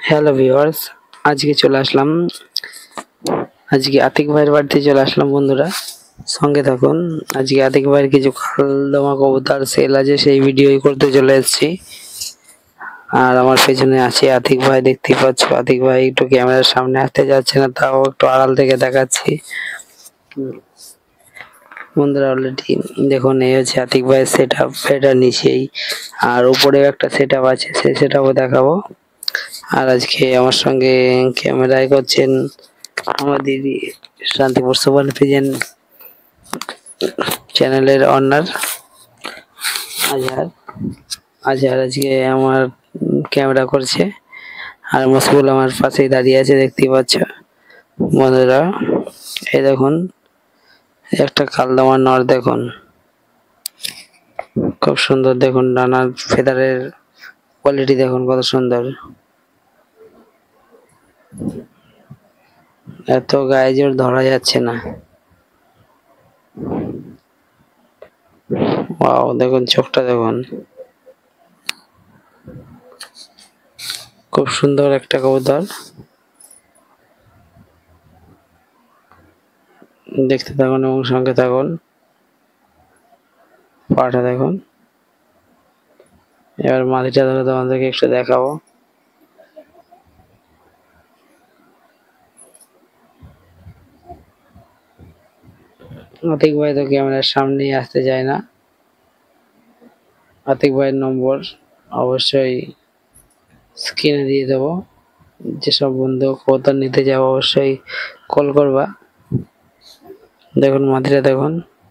Hello viewers, আজকে চলে আসলাম। আজকে আতিক ভাইয়ের বাড়িতে চলে আসলাম বন্ধুরা, সঙ্গে থাকুন। আজকে আতিক ভাইয়ের কিছু খালদমা কবুতর সেল আছে, সেই ভিডিওই করতে চলে এসেছি। আর আমার পেছনে আছে আতিক ভাই, দেখতেই পাচ্ছ। আতিক ভাই একটু ক্যামেরার সামনে আসতে যাচ্ছে না, তাও একটু আড়াল থেকে দেখাচ্ছি বন্ধুরা। অলরেডি দেখুন, এই হচ্ছে আতিক ভাইয়ের সেট আপ, এটা নিচেই। আর উপরেও একটা সেট আপ আছে, সেই সেট আপও দেখাবো। আর আজকে আমার সঙ্গে ক্যামেরায় করছেন আমাদের শান্তিপুর সুপার পিজন চ্যানেলের অনার আজহার। আজকে আমার ক্যামেরা করছে। আর মসবুল আমার পাশেই দাঁড়িয়ে আছে, দেখতেই পাচ্ছ বন্ধুরা। এই দেখুন, একটা কালদমা নর দেখুন, খুব সুন্দর। দেখুন ডানার ফেদারের কোয়ালিটি দেখুন কত সুন্দর। এত গায়ে জোর ধরা যাচ্ছে না। ওয়াও, দেখুন চোখটা দেখুন, খুব সুন্দর একটা কবুতর। দেখতে থাকুন এবং সঙ্গে থাকুন। পাটা দেখুন। এবার মাটিটা ধরে তোমাদেরকে একটু দেখাবো। আতিক ভাই তো ক্যামেরার সামনেই আসতে চায় না। আতিক ভাইয়ের নম্বর অবশ্যই স্ক্রিনে দিয়ে দেবো। যেসব বন্ধু কবুতর নিতে যাবো অবশ্যই কল করবা। দেখুন মাটিটা দেখুন,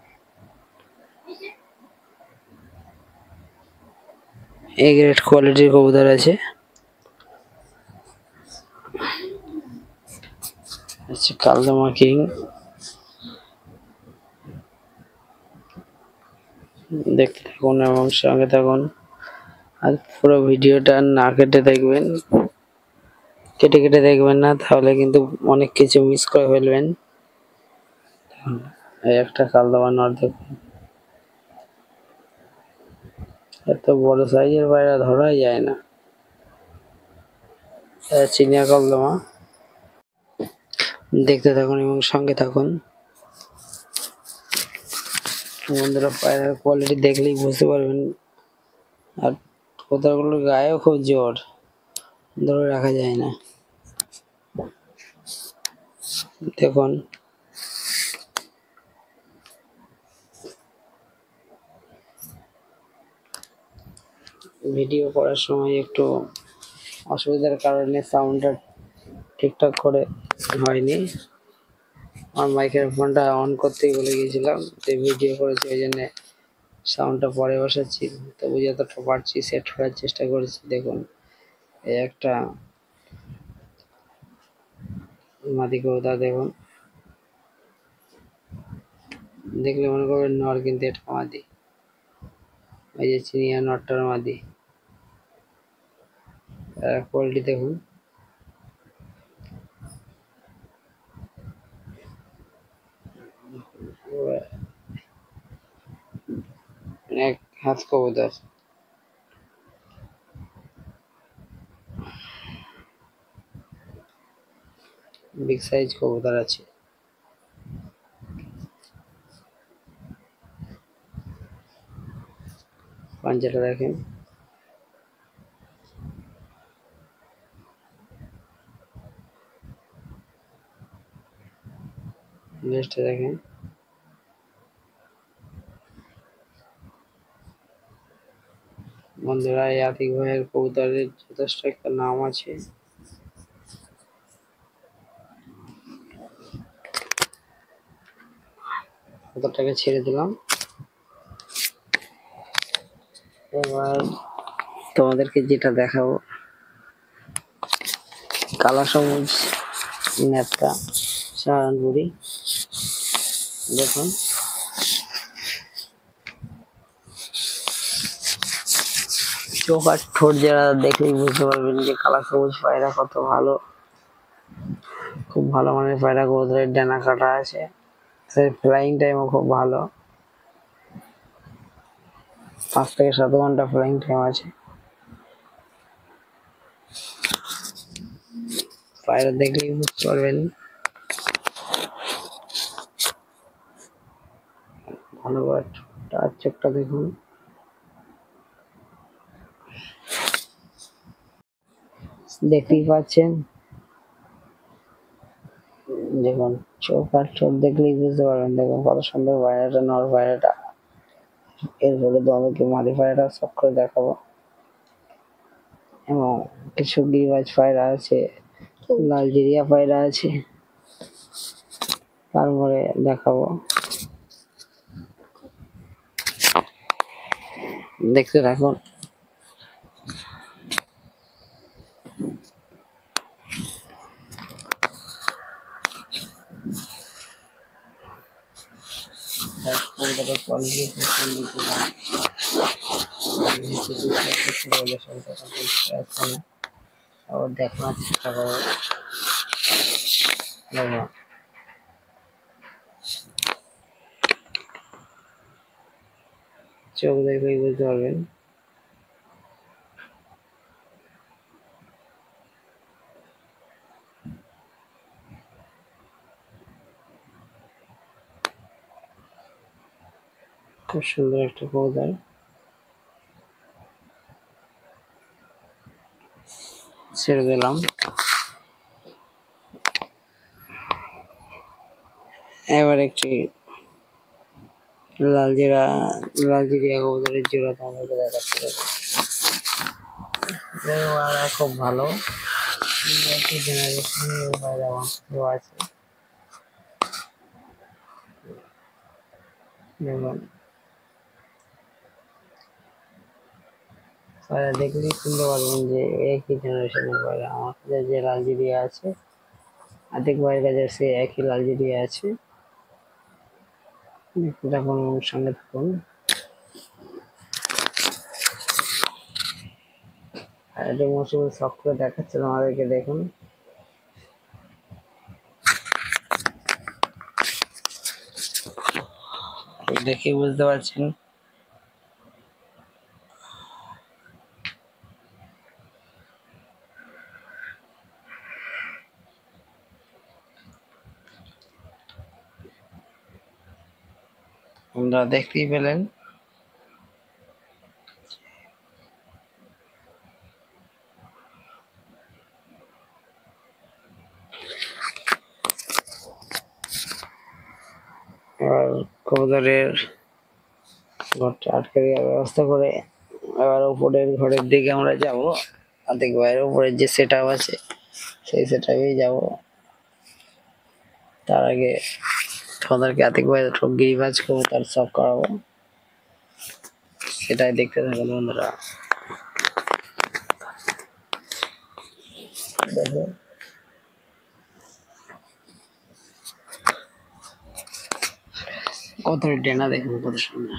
এ গ্রেড কোয়ালিটির কবুতর আছে। কালদমা কিং, দেখতে থাকুন এবং সঙ্গে থাকুন। আর পুরো ভিডিওটা না কেটে দেখবেন, কেটে দেখবেন না, তাহলে কিন্তু অনেক কিছু মিস করে ফেলবেন। এই একটা কালদমা নর দেখুন, এত বড় সাইজের পায়রা ধরাই যায় না। চিনিয়া কালদমা, দেখতে থাকুন এবং সঙ্গে থাকুন বন্ধুরা। পায়রার কোয়ালিটি দেখলেই বুঝতে পারবেন। আর কবুতরগুলোর গায়েও খুব জোর, ধরে রাখা যায় না। দেখুন ভিডিও করার সময় একটু অসুবিধার কারণে সাউন্ডটা ঠিকঠাক করে হয়নি। আমার মাইকের ফোনটা অন করতেই বলে গিয়েছিলাম, যে ভিডিও করেছি, ওই জন্যে সাউন্ডটা পরে বসাচ্ছি। তবু যতটা পারছি সেট করার চেষ্টা করেছি। দেখুন এই একটা মাদি কবুতর দেখুন, দেখলে মনে করবেন নর, কিন্তু এটা মাদি। এই যে চিনিয়া নটটার মাদি। কোয়ালিটি দেখুন, এক হাত কবুতর। বিগ সাইজ কবুতর আছে। পাঞ্জাটা দেখেন, লেজটা দেখেন। বন্ধুরা, এই আতিক ভাইয়ের কবুতরের যথেষ্ট একটা নাম আছে। কবুতরটাকে ছেড়ে দিলাম। এবার তোমাদেরকে যেটা দেখাবো, কালা সবুজ নেতা সাহারানপুরি। দেখুন চোখ আর ঠোঁট যারা দেখলেই বুঝতে পারবেন যে কালা সবুজ পায়রা কত ভালো। খুব ভালো মানের পায়রা। কবুতরের ডানা কাটা আছে, ফ্লাইং টাইমও খুব ভালো, 5 থেকে 7 ঘন্টা ফ্লাইং টাইম আছে। পায়রা দেখলেই বুঝতে পারবেন। ভালো তার চোখটা দেখুন, দেখতেই পাচ্ছেন। দেখুন চোখ আর ঠোঁট দেখলেই বুঝতে পারবেন। দেখুন কত সুন্দর পায়রাটা, নর পায়রাটা। এরপরে তোমাদেরকে মাদি পায়রাটা সব করে দেখাবো, এবং কিছু গিরিবাজ পায়রা আছে, লালজেরিয়া পায়রা আছে, তারপরে দেখাবো। দেখতে থাকুন। দেখানোর চেষ্টা করবো। চোখ দেখলেই বুঝতে পারবেন। খুব সুন্দর একটা কবুতর। ছেড়ে দিলাম। এবার একটি লালজেরিয়া কবুতরের জোড়া তোমাদেরকে দেখাচ্ছি। খুব ভালো জেনারেশন আছে। দেখুন পায়রা দেখলেই শুনতে পারবেন যে একই জেনারেশনের পায়রা। আমার কাছে যে লালজেরিয়া আছে, আতিক ভাইয়ের কাছে সে একই লালজেরিয়া আছে। দেখুন সঙ্গে থাকুন। আর এটা মৌসুমি শখ করে দেখাচ্ছিল আমাদেরকে, দেখুন। দেখে বুঝতে পারছেন। আপনারা দেখতেই পেলেন। এবার কবুতরের ঘরটা আটকে দেওয়ার ব্যবস্থা করে এবার উপরের ঘরের দিকে আমরা যাব। আতিক ভাইয়ের উপরের যে সেট আপ আছে সেই সেট আপেই যাবো। তার আগে তোমাদেরকে আতিক ভাই গিরিবাজ কবুতর সব করাবো, সেটাই দেখতে থাকুন বন্ধুরা। দেখো কত ডেনা, দেখুন কত সুন্দর।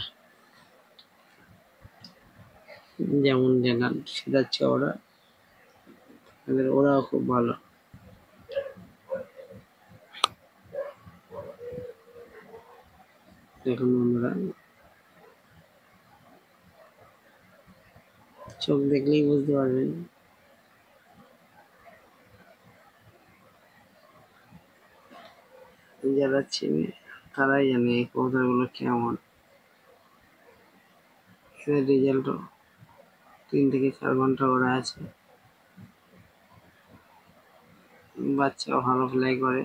যেমন ডেনা সিধাচ্ছে ওরাও খুব ভালো। দেখুন বন্ধুরা, চোখ দেখলেই বুঝতে পারবেন। যারা চিনে তারাই জানে এই কবুতর গুলো কেমন। রেজাল্ট 3 থেকে 4 ঘন্টা ওরা আছে। বাচ্চাও ভালো ফ্লাই করে।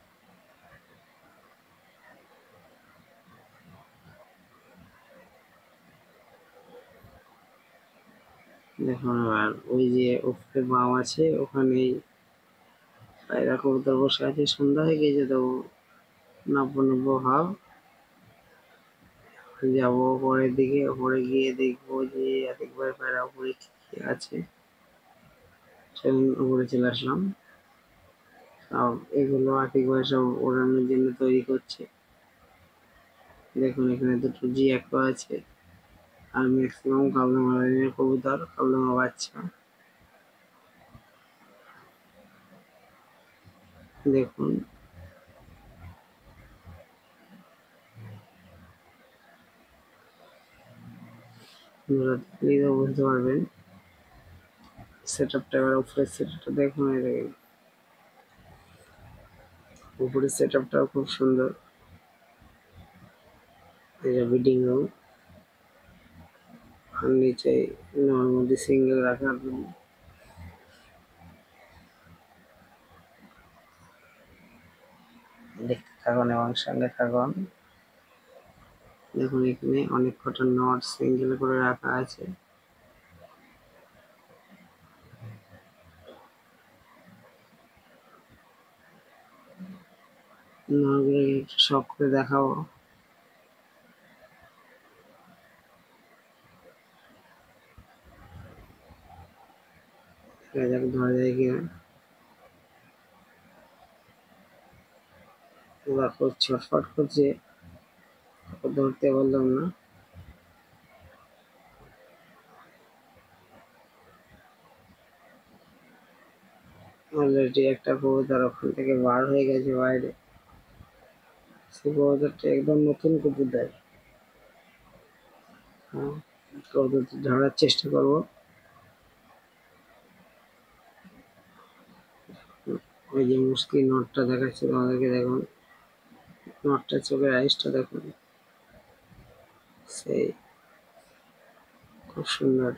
দেখুন আর ওই যে উপরে বাম আছে, ওখানেই পায়রা কবুতর বসে আছে। সন্ধ্যা হয়ে গেছে তো নব্য ভাব। যাবো পরের দিকে, উপরে গিয়ে দেখবো যে একবার পায়রা উপরে কি কি আছে। উপরে চলে আসলাম। সব এগুলো আতিক ভাই সব ওড়ানোর জন্য তৈরি করছে। দেখুন এখানে দুটো জি একো আছে, আর ম্যাক্সিমাম কাবলামা লাইনের কবুতর, কাবলামা বাচ্চা। দেখুন দেখলেই তো বুঝতে পারবেন। সেট আপটা এবার উপরে সেট আপটা দেখুন। উপরে সেট আপটাও খুব সুন্দর। এটা বিডিং রুম, আর নিচে নর্মালি সিঙ্গেল রাখার রুম। দেখতে থাকুন এবং সঙ্গে থাকুন। দেখুন এখানে অনেক কটা নট সিঙ্গেল করে রাখা আছে। নটগুলো একটু শখ করে দেখাবো। দেখা যাক ধরা যায় কিনা। ওরা খুব ছটফট করছে, ধরতে পারলাম না। অলরেডি একটা কবুতর ওখান থেকে বার হয়ে গেছে বাইরে। সেই কবুতরটা একদম নতুন কবুতর। কবুতরটা ধরার চেষ্টা করবো। ওই যে মুশকি নটটা দেখাচ্ছে তোমাদেরকে, দেখুন নটটা, চোখের আইসটা দেখুন, সেই খুব সুন্দর।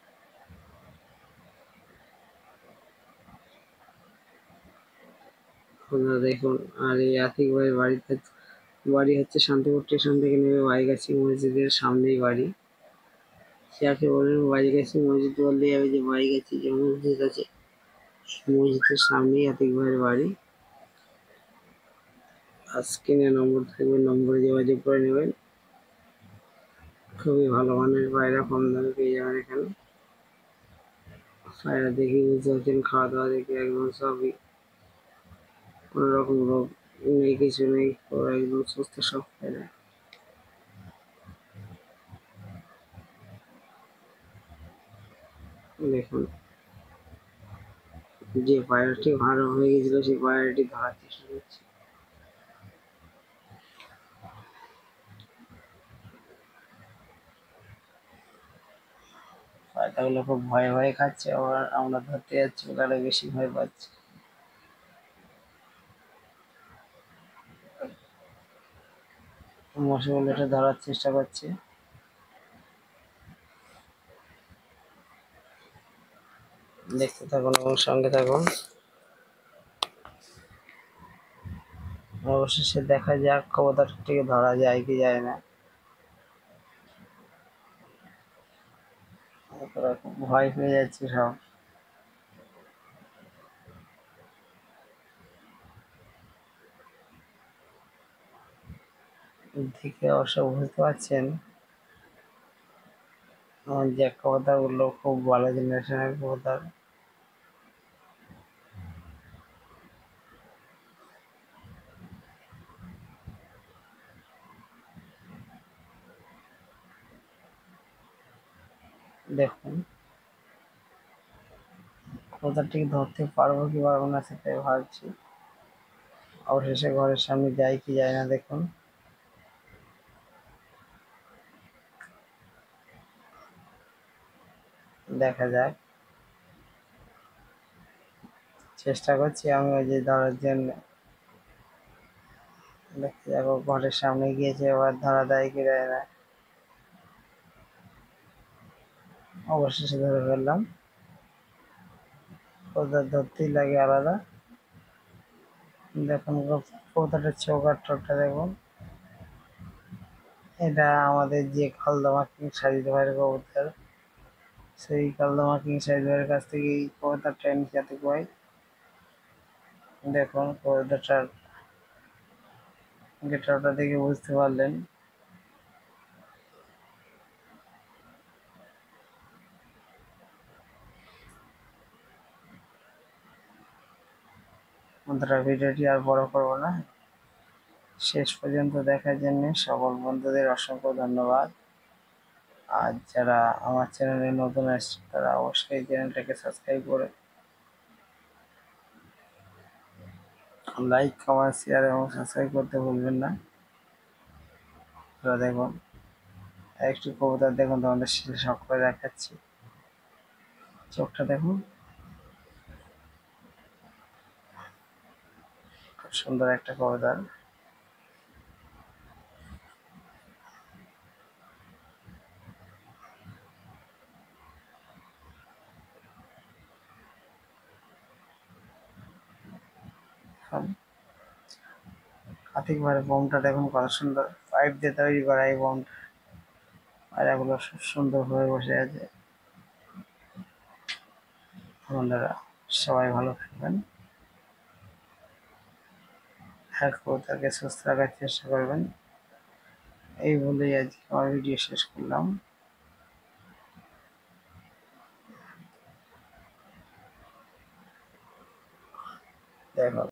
আপনারা দেখুন। আর এই আতিক ভাইয়ের বাড়ি হচ্ছে শান্তিপুর স্টেশন থেকে নেমে বাইগাছি মসজিদের সামনেই বাড়ি। যাকে বলেন বাইগাছি মসজিদ বললেই আমি যে বাইগাছি যে মসজিদ আছে, মসজিদের সামনেই আতিক ভাইয়ের বাড়ি। স্ক্রিনে নম্বর থাকবে, নম্বরে যোগাযোগ করে নেবেন। খুবই ভালো মানের পায়রা, কম দামে পেয়ে যাবেন এখানে। পায়রা দেখে বুঝতে পারছেন, খাওয়া দাওয়া দেখে একদম সবই, কোনো রকম রোগ নেই, কিছু নেই, ওরা একদম সুস্থ সব পায়রা। দেখুন যে পায়রাটি ভালো হয়ে গেছিল সেই পায়রাটি ধরার চেষ্টা করছে। পায়রাগুলো খুব ভয়ে ভয়ে খাচ্ছে, আবার আমরা ধরতে যাচ্ছি ওরা বেশি ভয় পাচ্ছে। মশাগুলো এটা ধরার চেষ্টা করছে। দেখতে থাকুন এবং সঙ্গে থাকুন। অবশেষে দেখা যাক কবুতরটিকে ধরা যায় কি যায় না। খুব ভয় পেয়ে যাচ্ছে সব। দেখে অবশ্য বুঝতে পারছেন যে কবুতরগুলো খুব ভালো জেনারেশনের কবুতর। দেখুন কবুতরটিকে ধরতে পারবো কি পারবো না সেটাই ভাবছি। অবশেষে ঘরের সামনে যাই কি যায় না দেখুন। দেখা যাক, চেষ্টা করছি আমি ওই যে ধরার জন্য। দেখা যাক ঘরের সামনে গিয়েছে, এবার ধরা দেয় কি দেয় না। অবশেষে ধরে ফেললাম। কবুতর ধরতেই লাগে আলাদা। দেখুন কবুতরটার চোখ আর ঠোঁটটা দেখুন। এটা আমাদের যে খালদমা কিং সাজিদ ভাইয়ের কবুতর, সেই কালদমা কিং সাজিদ ভাইয়ের কাছ থেকে এই কবুতরটা এনেছি আতিক ভাই। দেখুন কবুতরটার গেটআপটা দেখে বুঝতে পারলেন। বন্ধুরা ভিডিওটি আর বড় করবো না, শেষ পর্যন্ত দেখার জন্য সকল বন্ধুদের অসংখ্য ধন্যবাদ। আর যারা আমার চ্যানেলে নতুন আসছে তারা অবশ্যই চ্যানেলটাকে সাবস্ক্রাইব করে লাইক, কমেন্ট, শেয়ার এবং সাবস্ক্রাইব করতে ভুলবেন না। দেখুন একটু কবুতর দেখুন, তোমাদের সাথে শখ করে দেখাচ্ছি। চোখটা দেখুন, খুব সুন্দর একটা কবুতর। আতিক ভাইয়ের বোমটা দেখুন কত সুন্দর, পাইপ দিয়ে তৈরি করা এই বোমটা, আর এগুলো সুন্দরভাবে বসে আছে। বন্ধুরা সবাই ভালো থাকবেন, আর কবুতরকে সুস্থ রাখার চেষ্টা করবেন। এই বলেই আজকে আমার ভিডিও শেষ করলাম। দেখো।